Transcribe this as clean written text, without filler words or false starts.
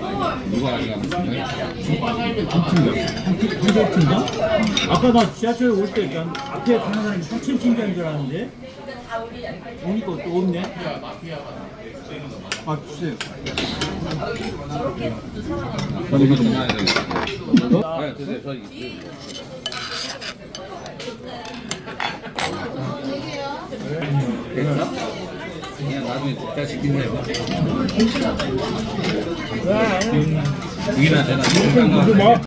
누가 아직 안 먹냐? 한세팀장? 아까 나 지하철 올 때 난 앞에 가는 사람이 한참 팀장인 줄 알았는데 오니까 또 없네. 아 주세요. 이거 좀 해야 되겠다. 네, 드세요. 저기. 됐어? 그냥 나중에 국자 시킨 해봐. 죽이나 되나?